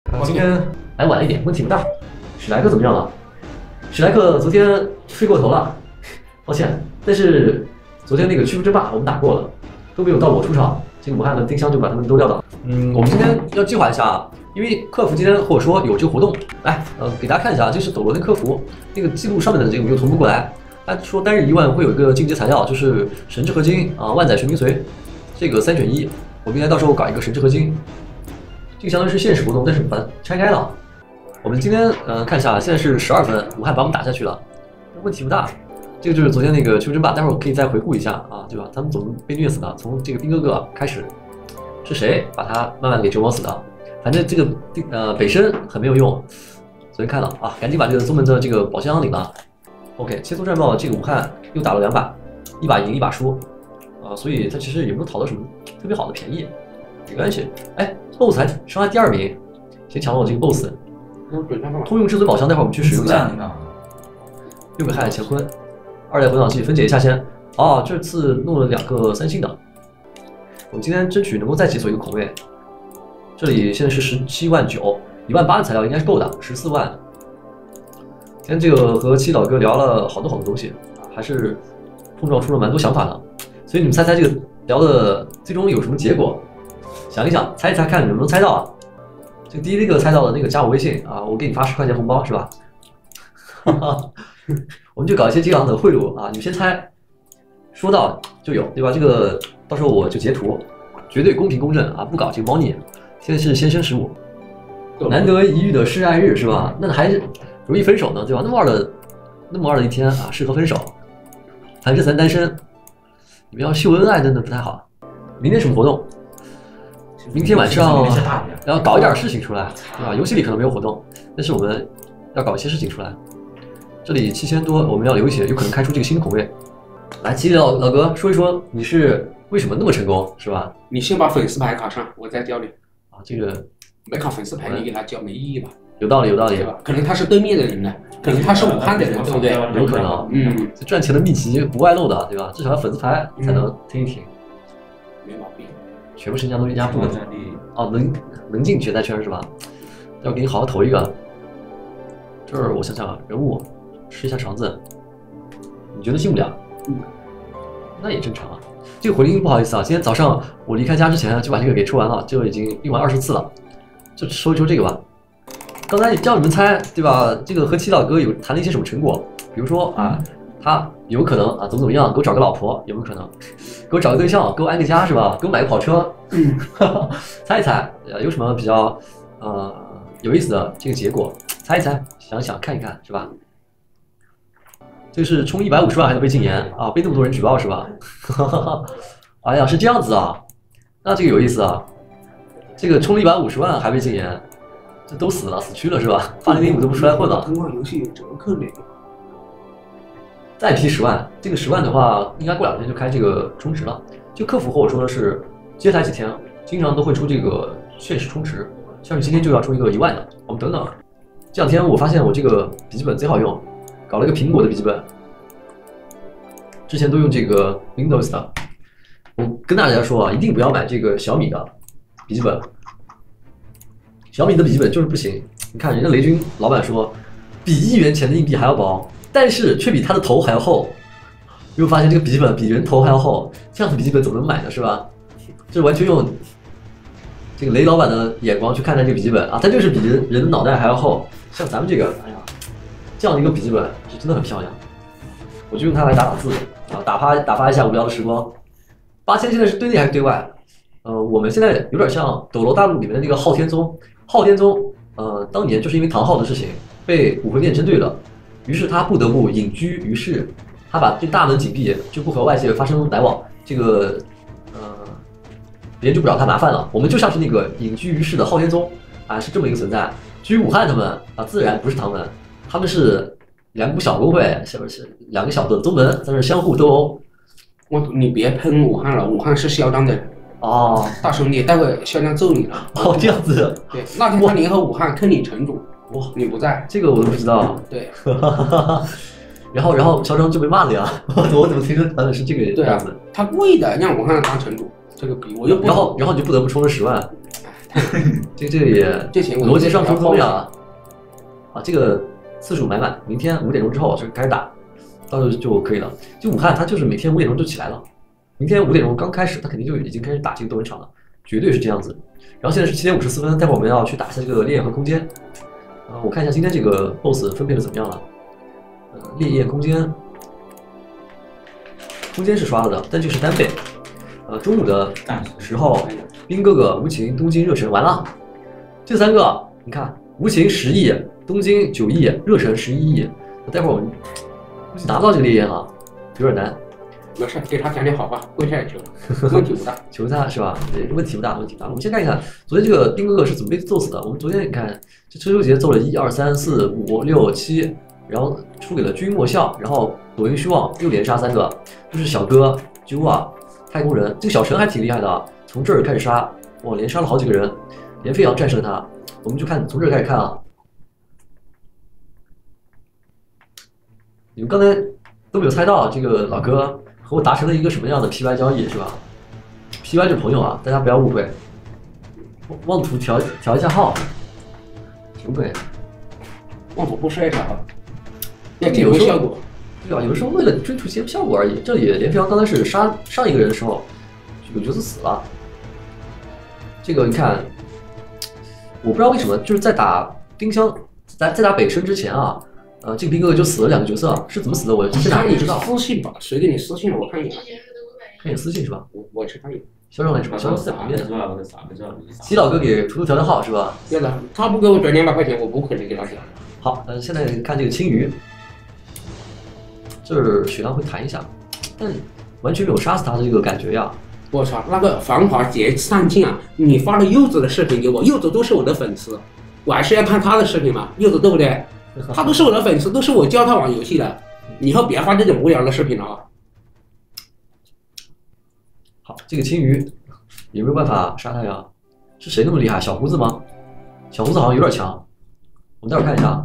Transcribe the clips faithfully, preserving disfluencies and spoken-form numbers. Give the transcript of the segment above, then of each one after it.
今天来晚了一点，问题不大。史莱克怎么样了？史莱克昨天睡过头了，抱歉。但是昨天那个驱逐争霸我们打过了，都没有到我出场，这个武汉的丁香就把他们都撂倒。嗯，我们今天要计划一下，因为客服今天或者说有这个活动，来，呃，给大家看一下，这是斗罗的客服那个记录上面的这个没有同步过来。他说单日一万会有一个进阶材料，就是神之合金啊，万载玄冥髓，这个三选一。我们应该到时候搞一个神之合金。这个相当于是限时活动，但是把它拆开了。我们今天呃看一下，现在是十二分，武汉把我们打下去了，问题不大。这个就是昨天那个驱逐争霸，待会儿可以再回顾一下啊，对吧？他们怎么被虐死的？从这个兵哥哥开始，是谁把他慢慢给折磨死的？反正这个呃北申很没有用，昨天看了啊，赶紧把这个宗门的这个宝箱领了。OK， 切磋战报，这个武汉又打了两把，一把赢一把输啊，所以他其实也没有讨到什么特别好的便宜。没关系，哎 ，boss 还上来第二名，谁抢了我这个 boss？ 通用至尊宝箱，待会儿我们去使用一下。又给害了乾坤，二代回脑器分解一下先。哦，这次弄了两个三星的，我们今天争取能够再解锁一个孔位。这里现在是十七万九，一万八的材料应该是够的，十四万。今天这个和七老哥聊了好多好多东西，还是碰撞出了蛮多想法的。所以你们猜猜这个聊的最终有什么结果？想一想，猜一猜，看你能不能猜到啊？这个第一个猜到的那个加我微信啊，我给你发十块钱红包是吧？哈哈，我们就搞一些这样的贿赂啊，你们先猜，说到就有，对吧？这个到时候我就截图，绝对公平公正啊，不搞这个猫腻。现在是先生十五，难得一遇的示爱日是吧？那还容易分手呢，对吧？那么二的，那么二的一天啊，适合分手。反正咱单身，你们要秀恩爱真的不太好。明天什么活动？明天晚上要搞一点事情出来，对吧？游戏里可能没有活动，但是我们要搞一些事情出来。这里七千多，我们要留一些，有可能开出这个新的孔位。来，麒麟老老哥说一说你是为什么那么成功，是吧？ 你先把粉丝牌卡上，我再教你。 啊，这个没卡粉丝牌，你给他教没意义吧？ 有道理，有道理， 对吧？可能他是对面的人呢，可能他是武汉的人，对不对？ 有可能，嗯，赚钱的秘籍不外露的，对吧？至少要粉丝牌才能听一听。 没毛病。 全部身家都一家不能哦，能能进决赛圈是吧？要给你好好投一个。这儿我想想啊，人物吃一下肠子，你觉得进不了？ 嗯， 那也正常啊。这个回音不好意思啊，今天早上我离开家之前就把这个给抽完了，这个已经用完二十次了，就收一收这个吧。刚才叫你们猜对吧？这个和七老哥有谈了一些什么成果？比如说啊，他有可能啊怎么怎么样，给我找个老婆，有没有可能？给我找个对象，给我安个家是吧？给我买个跑车，嗯，猜一猜，有什么比较呃有意思的这个结果？猜一猜，想一想，看一看是吧？这个是充一百五十万还能被禁言啊？被那么多人举报是吧？哎呀，是这样子啊，那这个有意思啊，这个充了一百五十万还被禁言，这都死了，死区了是吧？八零零五都不出来混了。 通过游戏有折扣呢。 再批十万，这个十万的话，应该过两天就开这个充值了。就客服和我说的是，接下来几天经常都会出这个限时充值，像是今天就要出一个一万的，我们等等。这两天我发现我这个笔记本贼好用，搞了一个苹果的笔记本，之前都用这个 Windows 的。我跟大家说啊，一定不要买这个小米的笔记本，小米的笔记本就是不行。你看人家雷军老板说，比一元钱的硬币还要薄。但是却比他的头还要厚，有没有发现这个笔记本比人头还要厚？这样的笔记本怎么能买呢？是吧？这完全用这个雷老板的眼光去看待这个笔记本啊，它就是比人人的脑袋还要厚。像咱们这个，哎呀，这样的一个笔记本是真的很漂亮，我就用它来打打字啊，打发打发一下无聊的时光。八千现在是对内还是对外？呃，我们现在有点像斗罗大陆里面的那个昊天宗，昊天宗呃当年就是因为唐昊的事情被武魂殿针对了。于是他不得不隐居于世，他把这大门紧闭，就不和外界发生来往，这个呃，别人就不找他麻烦了。我们就像是那个隐居于世的昊天宗啊，是这么一个存在。至于武汉他们啊，自然不是唐门，他们是两股小公会，是不是两个小的宗门在那相互斗殴？ 我你别喷武汉了，武汉是嚣张的哦， 大兄弟，待会嚣张揍你了。 哦，这样子。 对，那天他联合武汉坑你城主。哇，你不在， 这个我都不知道。 对， 然后然后嚣张就被骂了呀，我我怎么听说版本是这个样子？ 他故意的让武汉当城主，这个比我又不。 然后然后你就不得不充了十万， 这这个也这钱逻辑上说通呀。啊，这个次数买满，明天五点钟之后就开始打，到时候就可以了。就武汉，他就是每天五点钟就起来了，明天五点钟刚开始，他肯定就已经开始打这个斗魂场了，绝对是这样子。然后现在是七点五十四分，待会儿我们要去打一下这个烈焰和空间。啊，我看一下今天这个 B O S S 分配的怎么样了。呃，烈焰空间，空间是刷了的，但这个是单倍。呃，中午的时候，兵哥哥、无情、东京、热忱完了，这三个你看，无情十亿，东京九亿，热忱十一亿。那待会儿我们估计拿不到这个烈焰了，有点难。 没事，给他讲点好话，跪下来求，问题不大。 求他是吧？问题不大，问题不大。我们先看一看昨天这个兵哥哥是怎么被揍死的。我们昨天你看，这车秋杰揍了一二三四五六七，然后出给了君莫笑，然后抖音虚妄又连杀三个，就是小哥鸠啊。太空人，这个小陈还挺厉害的啊！从这儿开始杀，哇，连杀了好几个人，连飞扬战胜了他。我们就看从这儿开始看啊。你们刚才都没有猜到，这个老哥和我达成了一个什么样的 P Y 交易是吧 ？P Y 就是朋友啊，大家不要误会。妄图调调一下号，什么鬼？ 妄图不衰啥？要节目效果。 对吧？有的时候为了追求节目效果而已。这里连飞扬刚才是杀上一个人的时候，有角色死了。这个你看，我不知道为什么，就是在打丁香，在在打北深之前啊，呃，这个兵哥哥就死了两个角色，是怎么死的？我现在不知道。 私信吧，谁给你私信了？我看一眼。 看你私信是吧？ 我我去看一眼。 肖正来是吧？肖正在旁边。 是吧？我啥不知道。 西老哥给图图调调号是吧？ 对的，他不给我转两百块钱，我不可能给他讲。 好，呃，现在看这个青鱼。就是血量会弹一下，但完全没有杀死他的这个感觉呀！ 我操，那个防滑节上镜啊！你发了柚子的视频给我，柚子都是我的粉丝，我还是要看他的视频嘛，柚子对不对？他都是我的粉丝，都是我教他玩游戏的，以后别发这种无聊的视频了啊！ 好，这个青鱼有没有办法杀他呀？是谁那么厉害？小胡子吗？小胡子好像有点强，我们待会儿看一下。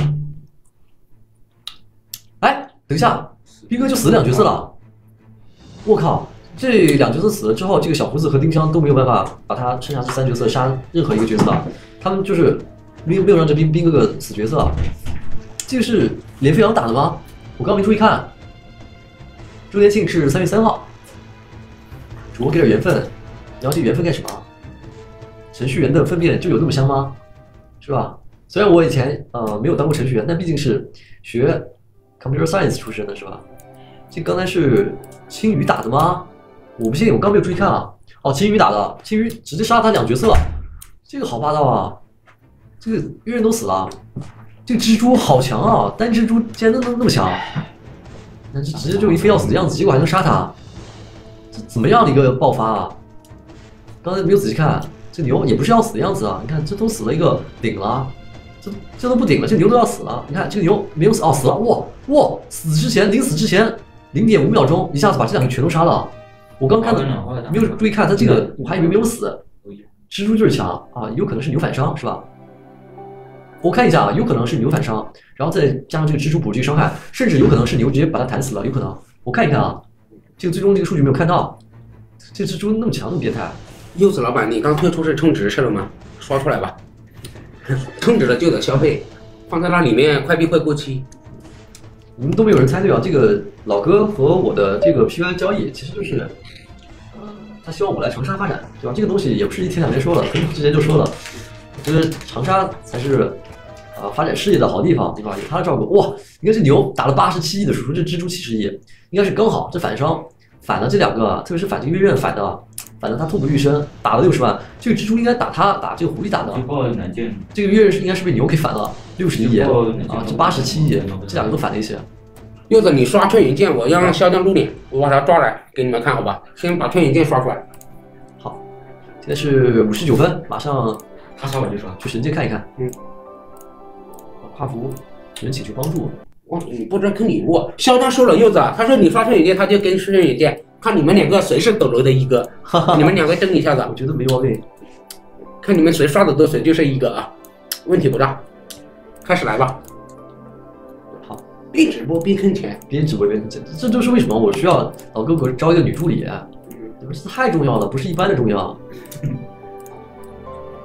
哎，等一下，兵哥就死了两角色了。我靠，这两角色死了之后，这个小胡子和丁香都没有办法把他剩下这三角色杀任何一个角色，他们就是没有没有让这兵兵哥哥死角色。这个是连飞扬打的吗？我刚没注意看。周年庆是三月三号，主播给点缘分，然后这缘分干什么？程序员的粪便就有那么香吗？是吧？虽然我以前呃没有当过程序员，但毕竟是学 computer science 出身的，是吧？这刚才是青鱼打的吗？我不信，我刚没有注意看啊。哦，青鱼打的，青鱼直接杀了他两角色，这个好霸道啊！这个约人都死了，这个蜘蛛好强啊！单蜘蛛竟然能能那么强，那这直接就一副要死的样子，结果还能杀他，这怎么样的一个爆发啊？刚才没有仔细看，这牛也不是要死的样子啊！你看这都死了一个顶了。这这都不顶了，这牛都要死了。你看这个牛没有死哦，死了！哇哇，死之前临死之前零点五秒钟，一下子把这两个全都杀了。我刚看的没有注意看，他这个我还以为没有死。蜘蛛就是强啊，有可能是牛反伤是吧？我看一下啊，有可能是牛反伤，然后再加上这个蜘蛛补这个伤害，甚至有可能是牛直接把它弹死了，有可能。我看一看啊，这个最终这个数据没有看到，这蜘蛛那么强那么变态。 柚子老板，你刚退出是充值是了吗？刷出来吧。充值了就得消费，放在那里面快币会过期。 你们都没有人猜对啊！这个老哥和我的这个 P Y 交易，其实就是，呃，他希望我来长沙发展，对吧？这个东西也不是一天两天说了，很久之前就说了，我觉得长沙才是，啊、呃，发展事业的好地方，对吧？有他的照顾，哇！你看这牛打了八十七亿的输出，这蜘蛛七十亿，应该是刚好，这反伤反了这两个，特别是反这个月刃反的。反正他痛不欲生，打了六十万。这个蜘蛛应该打他，打这个狐狸打的。这个月刃应该是被牛给反了六十亿啊，这八十七亿，这两个都反了一些。 柚子，你刷劝引键，我要让肖战露脸，我把他抓来给你们看，好吧？先把劝引键刷出来。 好，现在是五十九分，马上他刷我就刷， 去神界看一看。 嗯。 跨服，有人请求帮助。 哇，你不知道坑礼物，肖战说了，柚子，他说你刷劝引键，他就跟劝引键。看你们两个谁是斗罗的一哥，你们两个争一下子， 我觉得没毛病。 看你们谁刷的多，谁就是一哥啊，问题不大。开始来吧。 好， 边直播边坑钱， 边直播边坑钱，这就是为什么我需要老哥给我招一个女助理，这不是太重要了，不是一般的重要。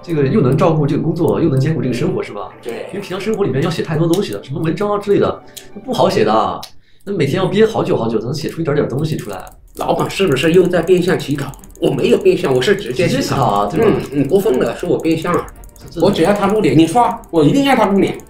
这个又能照顾这个工作，又能兼顾这个生活，是吧？ 对， 因为平常生活里面要写太多东西了，什么文章啊之类的，不好写的。那每天要憋好久好久，才能写出一点点东西出来。 老板是不是又在变相起稿？我没有变相，我是直接直接起稿啊，对吧？ 嗯，你过分了，说我变相啊。我只要他露脸，你刷，我一定让他露脸。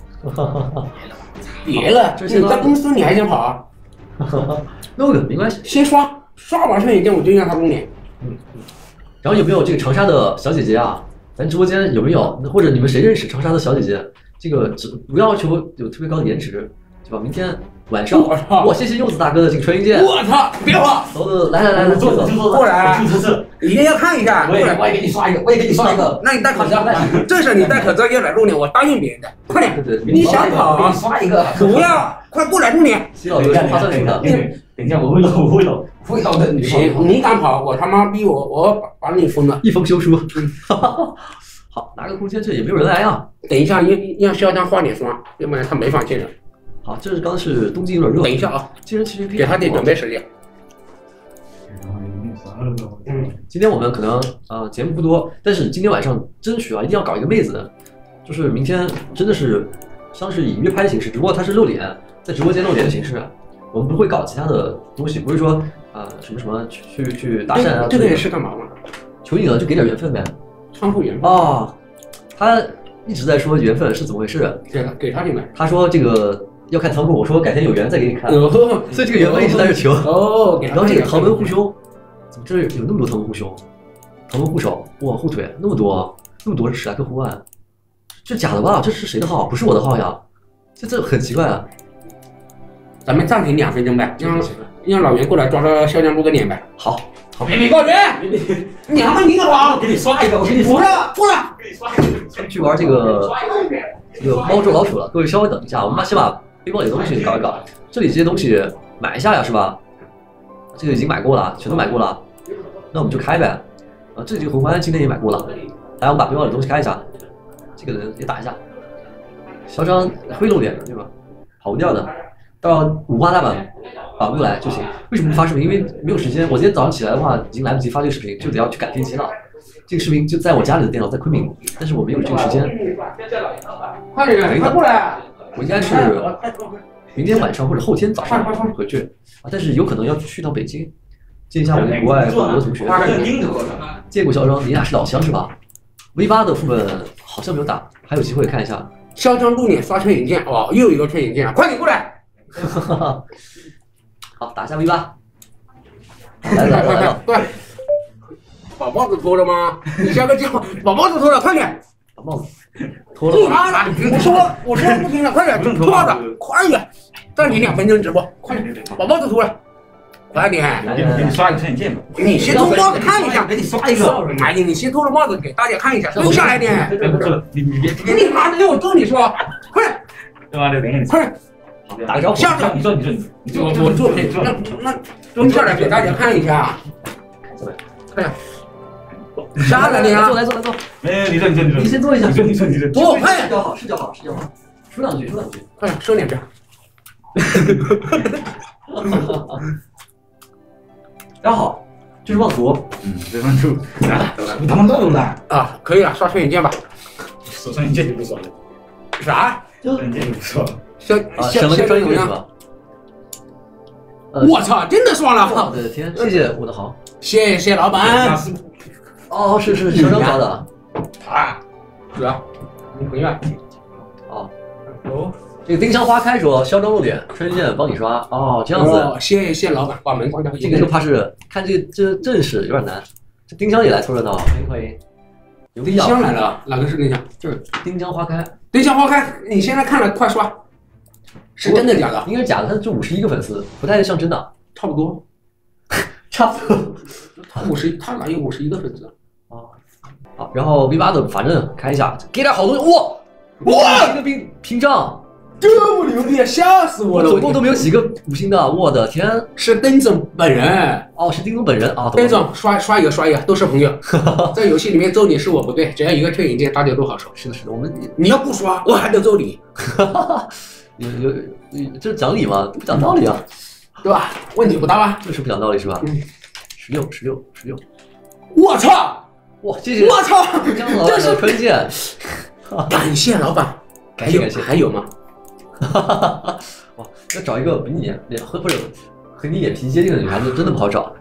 别了，你在公司你还想跑啊？ 那个没关系， 先刷，刷完瞬间我就让他露脸。 嗯嗯。然后有没有这个长沙的小姐姐啊？咱直播间有没有？或者你们谁认识长沙的小姐姐？这个只不要求有特别高的颜值，对吧？明天晚上，哇，谢谢柚子大哥的这个穿云箭。 我操，别跑！ 豆子，来来来来，坐坐坐， 过来，一定要看一下。 我也我也给你刷一个，我也给你刷一个。 那你戴口罩，这是你戴口罩要来露脸，我答应别人的。快点， 对对， 你想跑？ 刷一个。 不要，快过来露脸。 洗老头发算数的。 等一下，我会搂，我会搂，会搂的。 行，你敢跑，我他妈逼我，我把你封了。 一封休书。好，拿个空间，这也没有人来啊。 等一下，让让肖战换脸刷，要不然他没法进了。 好，这是刚是东京有点热。 等一下啊， 今人其实给他点准备时间。 嗯，今天我们可能呃节目不多，但是今天晚上争取啊一定要搞一个妹子的，就是明天真的是像是以约拍的形式，只不过他是露脸，在直播间露脸的形式，我们不会搞其他的东西，不是说啊、呃、什么什么去去去搭讪啊。 这个也是干嘛嘛？ 求你了，就给点缘分呗。 仓库缘分哦，他一直在说缘分是怎么回事？ 给他给他点呗。 他说这个要看仓库，我说改天有缘再给你看。 哦， 所以这个缘分一直在这求。 哦， 然后这个唐门护胸，怎么这有那么多唐门护胸？唐门护手，哇，护腿那么多，那么多史莱克护腕，这假的吧？这是谁的号？不是我的号呀，这这很奇怪啊。 咱们暂停两分钟呗，让让老袁过来抓着肖战露个脸呗。 好，好， 别别过去，你他妈你个王！ 给你刷一个，我给你不是，不是， 给你刷一个。 去玩这个这个猫捉老鼠了，各位稍微等一下，我们把先把背包里的东西搞一搞。这里这些东西买一下呀，是吧？这个已经买过了，全都买过了，那我们就开呗。啊，这几个红环今天也买过了，来，我们把背包里的东西开一下，这个人也打一下。嚣张会露脸的，对吧？跑不掉的。到五花大绑绑过来就行。为什么不发视频？因为没有时间。我今天早上起来的话，已经来不及发这个视频，就得要去赶飞机了。这个视频就在我家里的电脑，在昆明，但是我没有这个时间。 快点，快过来！ 我应该是明天晚上或者后天早上回去啊，但是有可能要去到北京见一下我的国外法国的同学。见过肖张，你俩是老乡是吧 ？V 八的副本好像没有打，还有机会看一下。 嚣张露脸刷圈引键，哦，又有一个圈引键了，快点过来！ 好，打一下 V 八。来了来了来了， 对，把帽子脱了吗？你下个叫把帽子脱了，快点！ 把帽子脱了。 你妈的！我说我说不听了，快点脱帽子，快点！暂停两分钟直播，快点把帽子脱了，快点！ 给你给你刷一个圈引键吧。 你先脱帽子看一下， 给你刷一个。 哎呀，你先脱了帽子给大家看一下，蹲下来点。 你你别你妈的，我揍你说，快点！ 对吧？对，等你。 快点！ 打个招呼。 下场， 你说你说你说我我做陪，那那蹲下来给大家看一下。快点！下来点啊！ 坐来坐来坐。 哎，你说你说你说。 你先坐一下。 你说你说你说。 坐，快点！ 视角好，视角好，视角好。说两句，说两句。 快点，收两句。 大家好，这是旺图。 嗯，这帮就啊，你他妈乱动的啊！可以了，刷圈引键吧。 手上一键就不刷了。 啥？ 手上一键就不刷了。 小啊，省了个专用是吧？ 我操，真的刷了！ 我的天，谢谢我的好， 谢谢老板。 哦，是是小张刷的。 啊，是啊，你回来。 哦，哦，这个丁香花开说嚣张露脸，穿云箭帮你刷。哦，这样子。 哦，谢谢老板，把门关掉。 这个就怕是看这个这阵势有点难。这丁香也来凑热闹，欢迎欢迎。有丁香来了，哪个是丁香？ 就是丁香花开。 丁香花开，你现在看了快刷。是真的假的？ 应该是假的，他就五十一个粉丝，不太像真的。 差不多， 差不多。 五十，他哪有五十一个粉丝？ 啊，好，然后 V 八的反正开一下，给点好东西。哇哇，这个屏屏障这么牛逼，吓死我了！ 总共都没有几个五星的，我的天！ 是丁总本人。 哦，是丁总本人啊。 丁总刷刷一个刷一个，都是朋友。在游戏里面揍你是我不对，只要一个圈引键，大家都好受。 是的，是的，我们你要不刷，我还得揍你。 有有有，这是讲理吗？不讲道理啊， 对吧？问题不大吧？ 就是不讲道理是吧？ 嗯。 十六十六十六， 我操！ 哇，谢谢！ 我操， 张老板的推荐， 感谢老板， 感谢感谢。 还有吗？ 哇，要找一个比你脸或或者和你脸皮接近的女孩子真的不好找。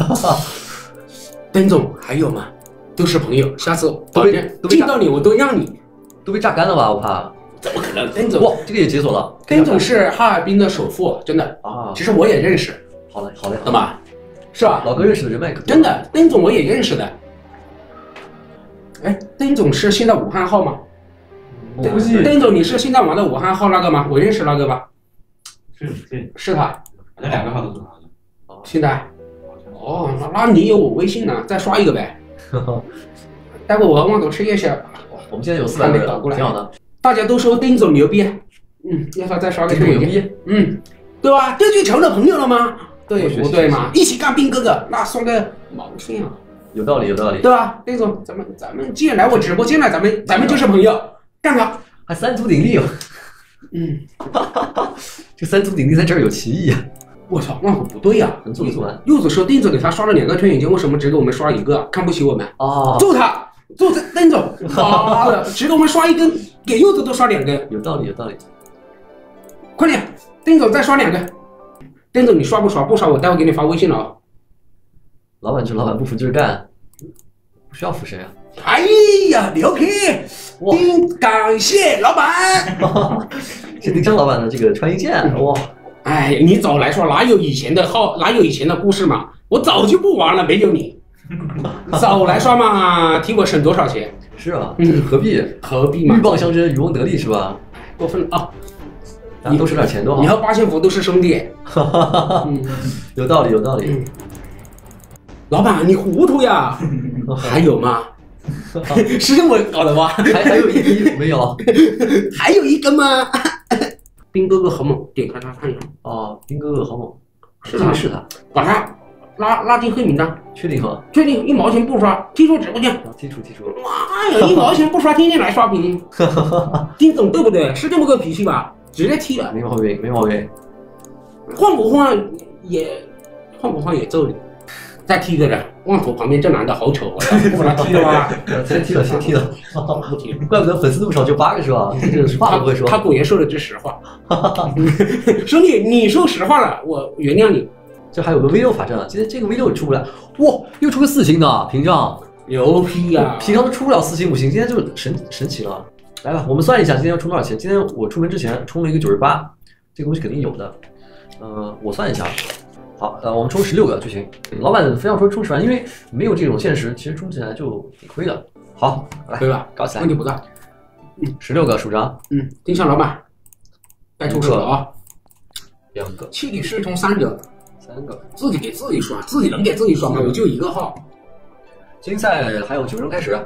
邓总还有吗？都是朋友，下次都被都被见到你我都让你。 都被榨干了吧？我怕。 怎么可能？邓总， 哇，这个也解锁了。 邓总是哈尔滨的首富，真的啊。 其实我也认识。 好嘞，好嘞， 懂吧？是吧？ 老哥认识的人脉可多。 真的，邓总我也认识的。哎，邓总是现在武汉号吗？ 我估计邓总，你是现在玩的武汉号那个吗？我认识那个吧？ 是是， 是他。 反正两个号都是他的。 现在？哦，那那你有我微信呢？再刷一个呗。待会我和汪总吃夜宵。 我们现在有四百个人，挺好的。 大家都说丁总牛逼，嗯，要不要再刷个牛逼？ 嗯，对吧？这就成了朋友了吗？对不对嘛？一起干兵哥哥，那算个毛线啊！ 有道理，有道理， 对吧？丁总，咱们咱们既然来我直播间了，咱们咱们就是朋友，干他！ 还三足鼎立哦。 嗯， 这三足鼎立在这儿有歧义啊！ 我操，那可不对呀！ 能做得完。 柚子说丁总给他刷了两个推荐键，为什么只给我们刷一个？看不起我们？ 哦， 揍他！揍这邓总！妈的，只给我们刷一根，给柚子都刷两根。 有道理，有道理。 快点，丁总再刷两个。丁总，你刷不刷？不刷，我待会给你发微信了啊。 老板就是老板，不服就是干，不需要服谁啊？ 哎呀，牛批！丁，感谢老板。 是丁香老板的这个穿衣剑，哇！ 哎，你早来说，哪有以前的号，哪有以前的故事嘛？我早就不玩了，没有你。早来刷嘛，替我省多少钱？ 是啊，嗯，何必？ 何必嘛？ 鹬蚌相争，渔翁得利是吧？ 过分了啊！ 你都省点钱多好。 你和八仙佛都是兄弟。 嗯，有道理，有道理。 老板，你糊涂呀？还有吗？是这么搞的吗？ 还还有一滴没有？ 还有一根吗？兵哥哥好猛，点开他看一下。 哦，兵哥哥好猛， 是他是他， 把他拉拉进黑名单。 确定吗？ 确定，一毛钱不刷，踢出直播间。 踢出踢出。 妈呀，一毛钱不刷，天天来刷屏。丁总对不对？是这么个脾气吧？直接踢了。 没毛病，没毛病。 换不换也换不换也揍你。再踢一个人，旺头旁边这男的好丑，不把他踢了吧？ 先踢了，先踢了， 不踢。 怪不得粉丝那么少，就八个是吧？这是话都不会说。 他果然说了句实话。兄弟，你说实话了，我原谅你。 这还有个 V 六法阵，今天这个 V 六也出不来，哇，又出个四星的屏障， 牛批呀！ 平常都出不了四星五星，今天就神神奇了。来吧，我们算一下今天要充多少钱。今天我出门之前充了一个九十八，这个东西肯定有的。呃，我算一下。好，呃，我们充十六个就行。老板非要说充十万，因为没有这种限时，其实充起来就挺亏的。好，来， 对吧？ 搞起来， 问题不大。 嗯，十六个数张。 嗯，丁香老板，该出手了啊！ 两个， 气力是充三个， 三个， 自己给自己刷，自己能给自己刷吗？我就一个号。 精赛还有九人开始。啊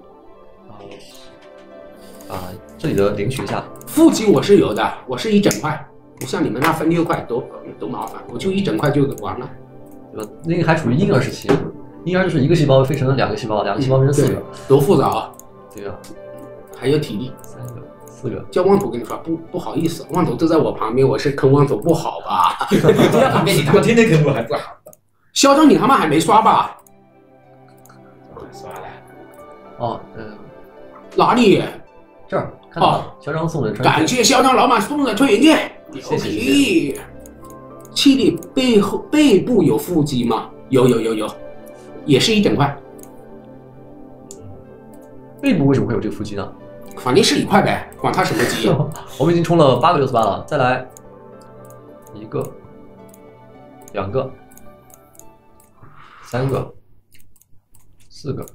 啊，这里的领取一下。 腹肌我是有的，我是一整块。不像你们那分六块多多麻烦，我就一整块就完了， 对吧？那个还处于婴儿时期，婴儿就是一个细胞分成了两个细胞，两个细胞分成四个， 多复杂啊！ 对啊， 还有体力， 三个、四个。 叫旺头跟你说，不不好意思，旺头就在我旁边，我是坑旺头不好吧？在旁边你他妈我天天坑我还不好。 嚣张，你他妈还没刷吧？ 刷了。 哦，嗯， 哪里？ 这儿看到了，嚣张送的穿。 感谢嚣张老板送的推荐券。 谢谢谢谢。 气力背后背部有腹肌吗？有有有有，也是一整块。 背部为什么会有这个腹肌呢？ 反正是一块呗，管它什么肌。 我们已经充了八个六十八了，再来一个、两个、三个、四个。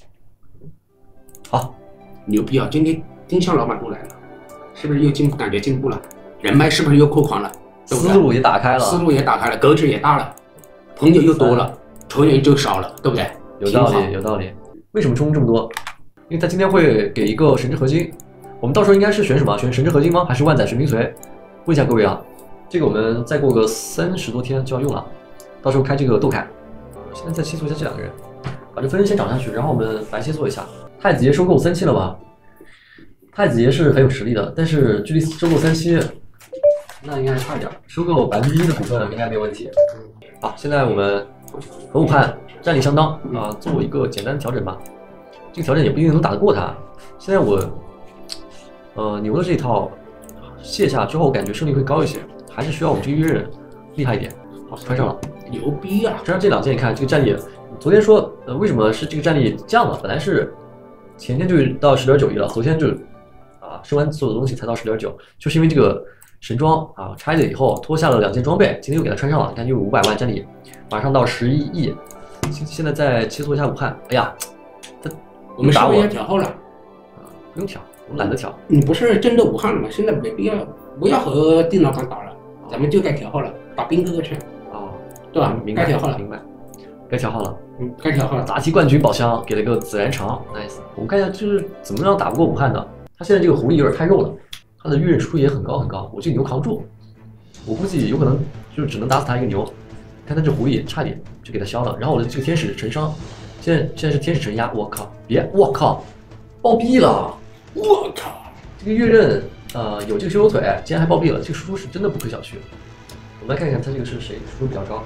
好， 牛逼啊！今天丁香老板都来了，是不是又进步？感觉进步了。人脉是不是又扩宽了？对不对？ 思路也打开了， 思路也打开了，格局也大了，朋友又多了，仇人就少了，对不对？ 有道理，有道理。为什么充这么多？因为他今天会给一个神之合金，我们到时候应该是选什么？选神之合金吗？还是万载玄冥髓？问一下各位啊，这个我们再过个三十多天就要用了，到时候开这个斗凯。现在再切磋一下这两个人，把这分身先涨下去，然后我们来切磋一下。太子爷收购三期了吧？太子爷是很有实力的，但是距离收购三期。那应该差一点，收购百分之一的股份应该没有问题。好，现在我们和武汉战力相当啊，做一个简单调整吧。 这个条件也不一定能打得过他。现在我，呃，牛的这一套卸下之后，感觉胜率会高一些，还是需要我们这个越人厉害一点。好，穿上了， 牛逼啊！ 穿上这两件，你看这个战力，昨天说，呃，为什么是这个战力降了？本来是前天就到十点九亿了，昨天就啊升完所有的东西才到十点九，就是因为这个神装啊拆了以后脱下了两件装备，今天又给他穿上了，你看又有五百万战力，马上到十一亿。现现在再切磋一下武汉，哎呀，他我们稍微打我要调后了， 啊，不用调，我懒得调。 你不是针对武汉了吗？现在没必要，不要和丁老板打了，咱们就该调后了，打兵哥哥去， 哦， 对吧？ 明白该调后了， 明白，该调号了。 嗯，该调后了。 杂技冠军宝箱给了个孜然肠 ，nice。我们看一下，就是怎么样打不过武汉的。他现在这个狐狸有点太肉了，他的预刃输出也很高很高，我这个牛扛不住，我估计有可能就只能打死他一个牛。看他这狐狸差点就给他消了，然后我的这个天使沉伤，现在现在是天使沉压，我靠，别，我靠，暴毙了， 我靠， 这个越刃呃有这个修手腿，竟然还暴毙了，这个输出是真的不可小觑。我们来看看他这个是谁输出比较高。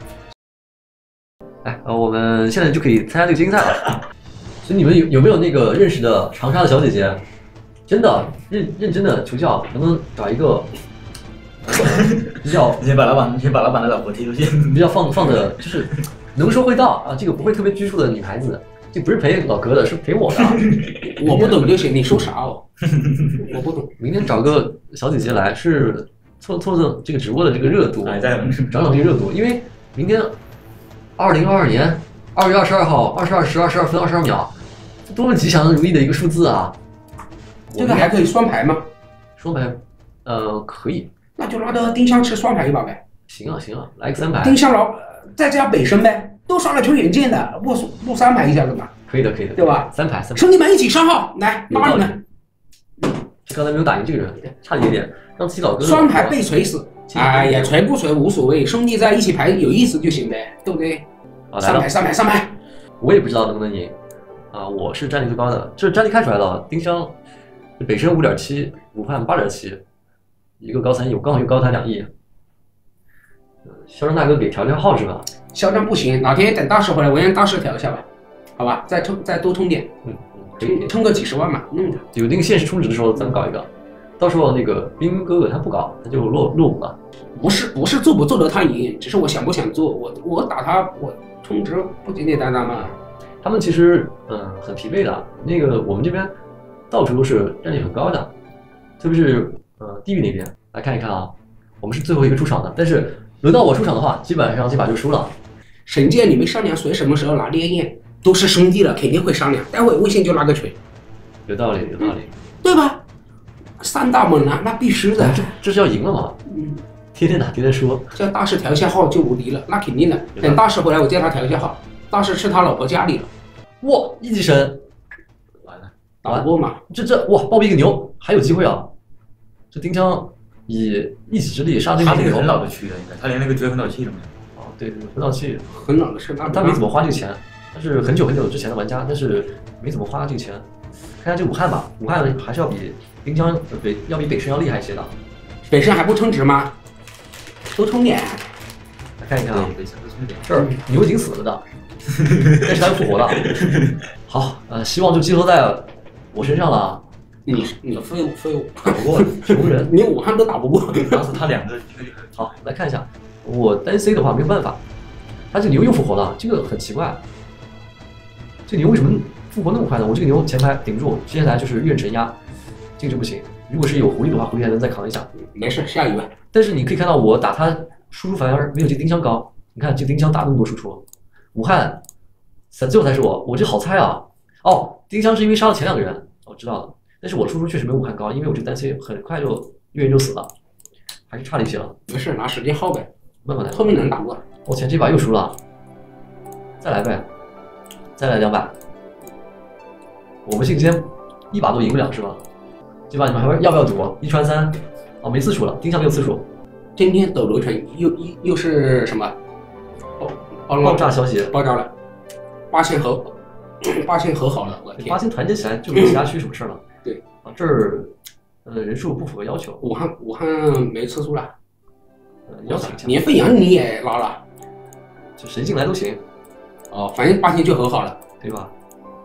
哎，呃，我们现在就可以参加这个精英赛了。所以你们有有没有那个认识的长沙的小姐姐？真的认认真的求教，能不能找一个比较你先把老板，你先把老板的老婆踢出去。 比较放放的，就是能说会道啊，这个不会特别拘束的女孩子，这不是陪老哥的，是陪我的。 我不懂就行，你说啥哦？我不懂。 明天找个小姐姐来，是凑凑凑这个直播的这个热度， 还在吗？ 涨涨这个热度，因为明天二零二二年二月二十二号二十二时二十二分二十二秒，这多么吉祥如意的一个数字啊！ 这个还可以双排吗？ 双排，呃，可以， 那就拉着丁香吃双排一把呗。 行啊行啊，来个三排， 丁香老再加北升呗，都上了球远见的，落落三排一下子嘛， 可以的可以的， 对吧？ 三排三排， 兄弟们一起上号，来有道理拉你们。 这刚才没有打赢这个人，差了一点点，让自己老哥双排被锤死，哎呀，锤不锤无所谓，兄弟在一起排有意思就行呗，对不对？ 啊来了三排，三排三排， 我也不知道能不能赢啊，我是战力最高的，这战力看出来了，丁香北升五点七，武汉八点七，一个高三亿，我刚好又高他两亿。肖战大哥给调调号是吧？ 嚣张不行，哪天等大师回来，我让大师调一下吧，好吧？再充再多充点， 嗯，可以充充个几十万嘛，弄的。 有那个限时充值的时候咱们搞一个，到时候那个兵哥哥他不搞，他就落落伍了。 不是不是做不做得他赢，只是我想不想做。我我打他，我充值不简简单单吗？ 他们其实嗯很疲惫的，那个我们这边到处都是战力很高的，特别是呃地狱那边来看一看啊，我们是最后一个出场的，但是轮到我出场的话，基本上这把就输了。 神剑你们商量谁什么时候拿烈焰，都是兄弟了，肯定会商量。待会微信就拉个锤， 有道理有道理， 对吧？三大猛男那必须的， 这这是要赢了嘛？ 嗯， 天天打天天说， 叫大师调一下号就无敌了，那肯定的。等大师回来，我叫他调一下号。大师吃他老婆家里了， 哇一级神， 完了， 打不过嘛？ 这这哇暴毙一个牛，还有机会啊！这丁香以一己之力杀这个牛他这个很老的区了，应该他连那个绝魂导器都没有。 哦对对，魂导器， 很老的事，那他没怎么花这个钱，他是很久很久之前的玩家，但是没怎么花这个钱。看一下这武汉吧，武汉还是要比丁香呃北要比北升要厉害一些的。 北升还不充值吗？多充点。 来看一看啊， 对，想充点。 这儿牛已经死了的，但是他又复活了。好，呃，希望就寄托在我身上了。 你你废物废物， 打不过穷人， 你武汉都打不过。 当时他两个一个就很好，来看一下，我单 C 的话没有办法，他这个牛又复活了，这个很奇怪。这个牛为什么复活那么快呢？我这个牛前排顶不住，接下来就是怨沉压，这个就不行。如果是有狐狸的话，狐狸还能再扛一下。 没事，下一位。 但是你可以看到我打他输出反而没有这个丁香高。你看这个丁香打那么多输出，武汉三最后才是我，我这好猜啊。哦，丁香是因为杀了前两个人，我知道了。但是我输出确实没有武汉高，因为我这个单 C 很快就越人就死了，还是差了一些了。 没事，拿时间耗呗， 慢慢来。 后面能打过。 我前这把又输了，再来呗，再来两把。我们今天一把都赢不了是吧？这把你们还会要不要赌？一穿三，哦没次数了，丁香没有次数。 今天斗罗城又又又是什么？爆爆爆炸消息， 爆炸了，八千和八千和好了，我天！ 八千团结起来就没其他区什么事了。 对啊，这儿呃人数不符合要求， 武汉武汉没次数了， 呃邀请一下， 年份阳你也拉了， 就谁进来都行， 哦，反正八千就和好了， 对吧？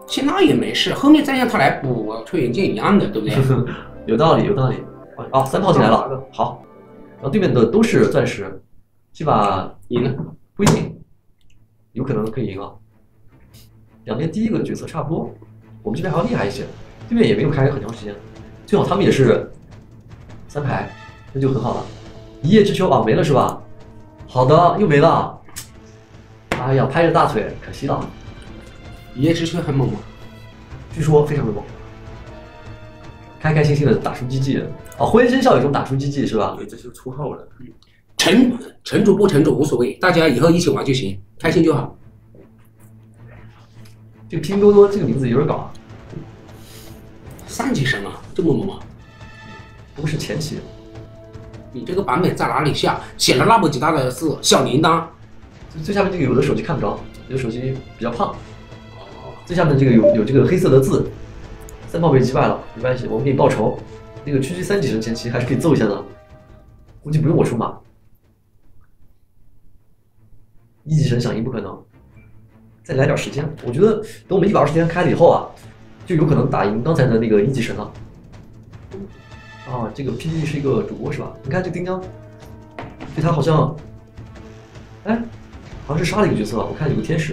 其实那也没事，后面再让他来补吹远箭一样的，对不对？ 有道理，有道理。啊，三炮进来了，好。然后对面的都是钻石，这把赢了， 不一定，有可能可以赢啊。两边第一个角色差不多，我们这边还要厉害一些。对面也没有开很长时间，最好他们也是三排，那就很好了。一叶知秋啊，没了是吧？好的，又没了。哎呀，拍着大腿，可惜了。 一叶知秋很猛吗？ 据说非常的猛，开开心心的打出 G G， 啊，婚生效有中打出 G G 是吧？ 对，这就出号了。 城城主不城主无所谓，大家以后一起玩就行，开心就好。 这个拼多多这个名字有点搞啊， 三级神啊，这么猛吗？ 不过是前期。 你这个版本在哪里下？写了那么几大的字，小铃铛。 最下面这个有的手机看不着，有的手机比较胖。最下面这个有有这个黑色的字，三炮被击败了，没关系，我们可以报仇。那个区区三级神前期还是可以揍一下的，估计不用我出马。一级神想赢不可能，再来点时间，我觉得等我们一百二十天开了以后啊，就有可能打赢刚才的那个一级神了。啊，这个 P D 是一个主播是吧？你看这个丁香，对他好像，哎，好像是杀了一个角色，我看有个天使。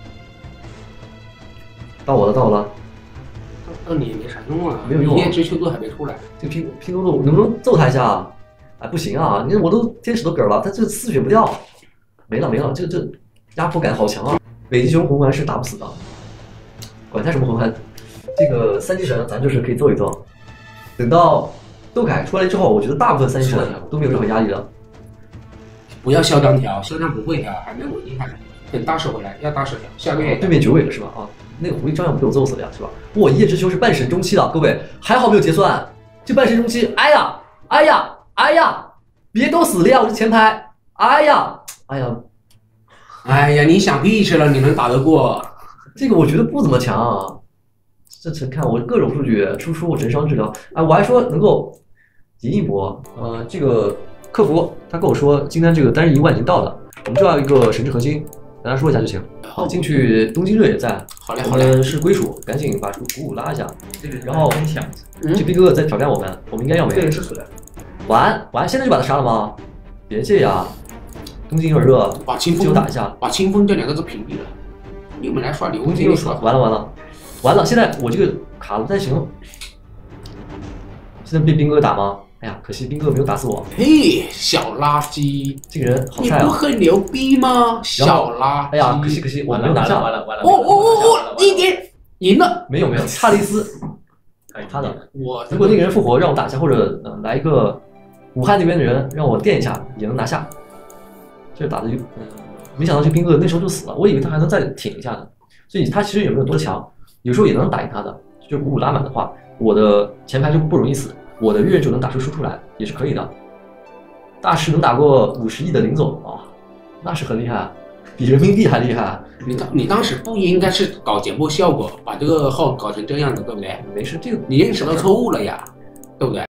到我了，到我了。 到你也没啥用啊， 没有用啊一叶知秋都还没出来。 这个拼拼多多能不能揍他一下啊？哎，不行啊！你看我都天使都嗝了，他这四血不掉，没了没了，这这压迫感好强啊！北极熊魂环是打不死的，管他什么魂环，这个三级神咱就是可以揍一揍。等到豆凯出来之后，我觉得大部分三级神都没有任何压力了。 不要嚣张调，嚣张不会调，还没我厉害。等大师回来要大师调，下个月对面九尾了是吧？啊，那个狐狸照样被我揍死了呀，是吧？哇，一叶知秋是半神中期的，各位还好没有结算，这半神中期，哎呀，哎呀，哎呀，别都死了呀，我是前排，哎呀，哎呀， 哎呀，你想屁去了，你能打得过？ 这个我觉得不怎么强啊。这次看我各种数据，输出神伤治疗，哎，我还说能够赢一波。呃，这个客服他跟我说，今天这个单日一万已经到了，我们就要一个神之核心，大家说一下就行。好，进去东京热也在，我好嘞好嘞， 们是归属，赶紧把鼓舞拉一下。 这个然后分享， 这兵哥哥在挑战我们，我们应该要没。 这个是谁？ 完完，现在就把他杀了吗？别这样，东京有点热， 把清风就打一下。 把清风这两个字屏蔽了。你们来刷流东京又金刷完了完了完了，现在我这个卡的不太行。现在被兵哥打吗？哎呀，可惜兵哥没有打死我。 嘿，小垃圾， 这个人好你不菜啊！ 很牛逼吗？小垃圾。 哎呀，可惜可惜，我完了没有拿下。 完了完了！ 哦哦哦哦，一点赢了。 没有没有，差了一丝。他的， 我如果那个人复活让我打一下，或者呃来一个武汉那边的人让我垫一下，也能拿下。这打的就，嗯，没想到这兵哥那时候就死了，我以为他还能再挺一下呢。所以他其实也没有多强，有时候也能打赢他的。就鼓舞拉满的话，我的前排就不容易死，我的月就能打出输出来，也是可以的。大师能打过五十亿的林总啊、哦，那是很厉害，比人民币还厉害。 你当你当时不应该是搞节目效果，把这个号搞成这样的，对不对？ 没事，这个你认识到错误了呀，对不对？